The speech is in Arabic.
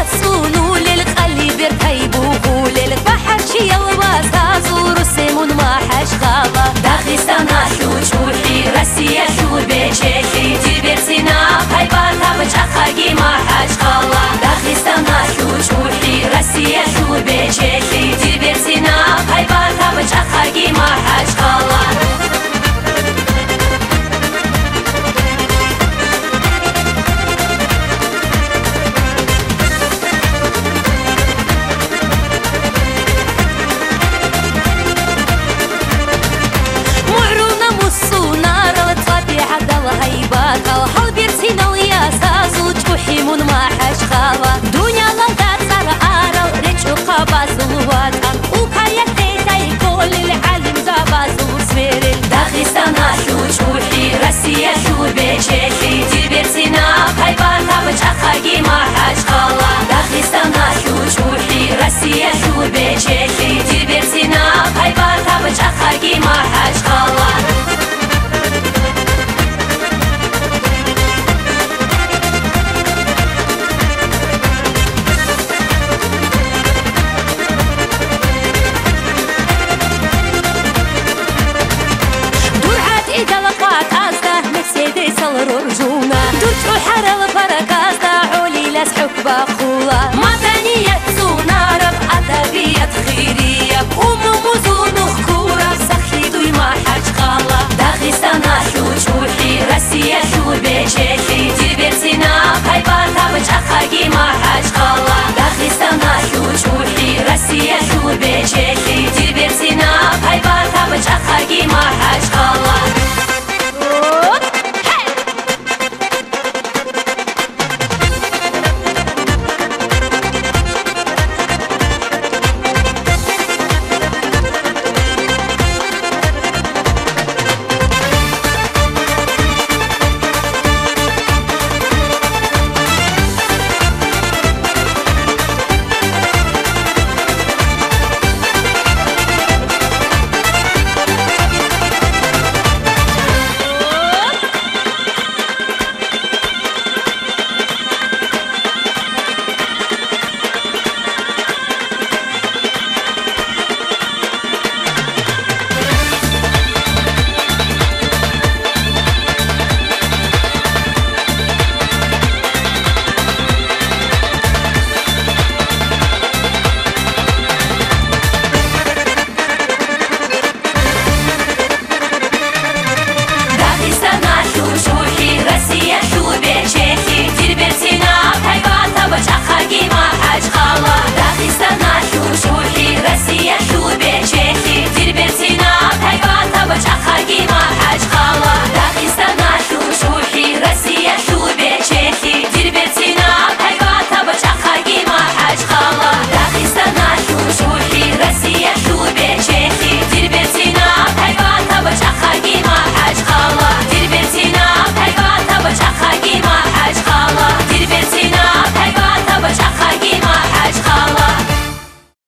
صونو للقلي بيرتيبو قولي البحر شي الواسع زور سيمون ما حش خالا داخستان شوشي روسيا شو بيشي تبرسنا هايباتا بچخاگي ما حش خالا داخستان شوشي روسيا شو بيشي تبرسنا هايباتا بچخاگي ما حش خالا وحال بيرسينا وياسا زوج وحيمون ما حش خالا دنيا لغات صار عارو ريتشو قبازو واتان وكايا تيتاي كل العالم زابازو سويرل داخستان شوشي روسيا شو بيشي تبرسينا هايباتا بچخاگي ما حش خالا داخستان شوشي روسيا شو بيشي تبرسينا هايباتا بچخاگي ما حش خالا رجونا درتو حرل بركاستا علي لسحك بخولا مدنية سونارب أدبية خيرية وموزون خكورة سخيدو ما حج خالا داخستان شوشي روسيا شو بيشي تبرسنا هايباتا بچخاگي ما حج خالا داخستان شوشي روسيا شو بيشي تبرسنا هايباتا بچخاگي ما حج خالا